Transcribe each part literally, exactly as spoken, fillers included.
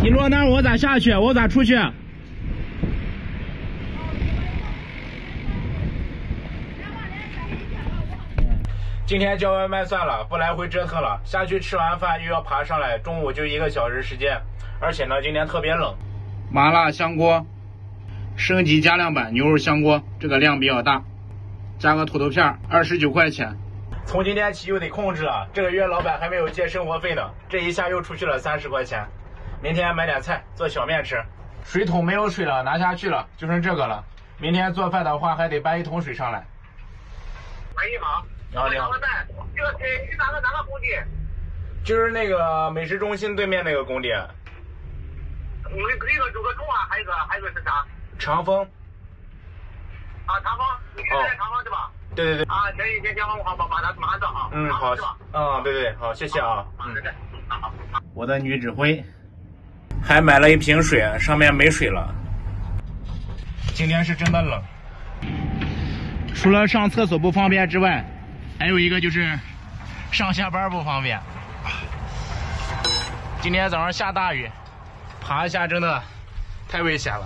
你落那儿我咋下去？我咋出去？今天叫外卖算了，不来回折腾了。下去吃完饭又要爬上来，中午就一个小时时间，而且呢，今天特别冷。麻辣香锅，升级加量版牛肉香锅，这个量比较大，加个土豆片，二十九块钱。从今天起又得控制了，这个月老板还没有结生活费呢，这一下又出去了三十块钱。明天买点菜做小面吃。水桶没有水了，拿下去了，就剩这个了。明天做饭的话还得搬一桶水上来。 喂，你好。 你好，你好。 这个车去哪个哪个工地？ 就是那个美食中心对面那个工地。 你们一个有个中啊，还有一个还有一个是啥？ 长风。 啊，长风，你现在在长风对吧？ 对对对。 啊，行行行行，我好，把把它马上到啊。 嗯，好。嗯，对对，好，谢谢啊。 嗯，对对。好。 我的女指挥。还买了一瓶水，上面没水了。今天是真的冷。除了上厕所不方便之外，还有一个就是上下班不方便。今天早上下大雨，爬一下真的太危险了。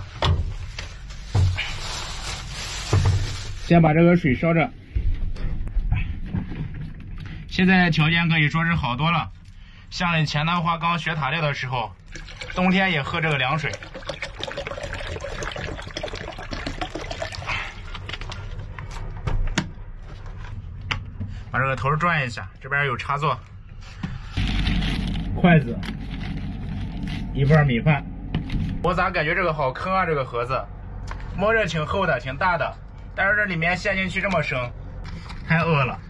先把这个水烧着。现在条件可以说是好多了。像以前的话，刚学塔猎的时候，冬天也喝这个凉水。把这个头转一下，这边有插座，筷子，一份米饭。我咋感觉这个好坑啊？这个盒子摸着挺厚的，挺大的，但是这里面陷进去这么深，太饿了。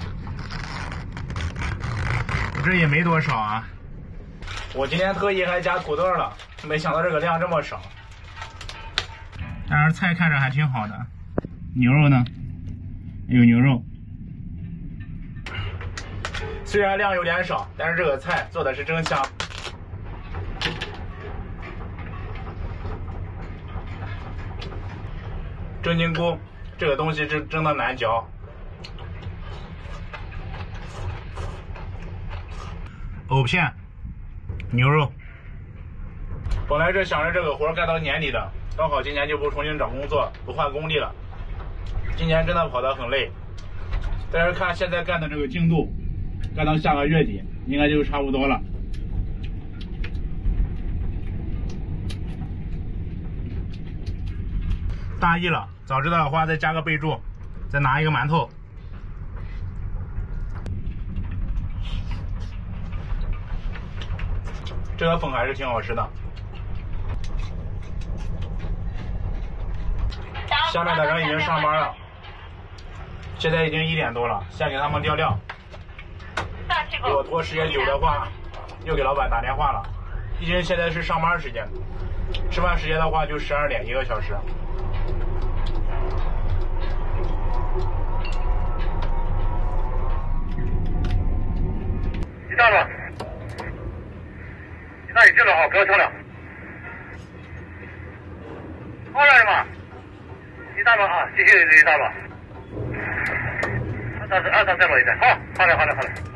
我这也没多少啊。我今天特意还加土豆了，没想到这个量这么少。但是菜看着还挺好的。牛肉呢？有牛肉。虽然量有点少，但是这个菜做的是真香。真菌菇这个东西真真的难嚼。藕片。牛肉，本来是想着这个活干到年底的，刚好今年就不重新找工作，不换工地了。今年真的跑得很累，但是看现在干的这个进度，干到下个月底应该就差不多了。大意了，早知道的话再加个备注，再拿一个馒头。这个粉还是挺好吃的。下面的人已经上班了，现在已经一点多了，先给他们调料。如果拖时间久的话，又给老板打电话了。毕竟现在是上班时间，吃饭时间的话就十二点，一个小时。 你到了。那你进了好，不要漂亮。好了嘛，一大包啊，谢谢你一大包。二三二三再落一袋，好，好嘞好嘞好嘞。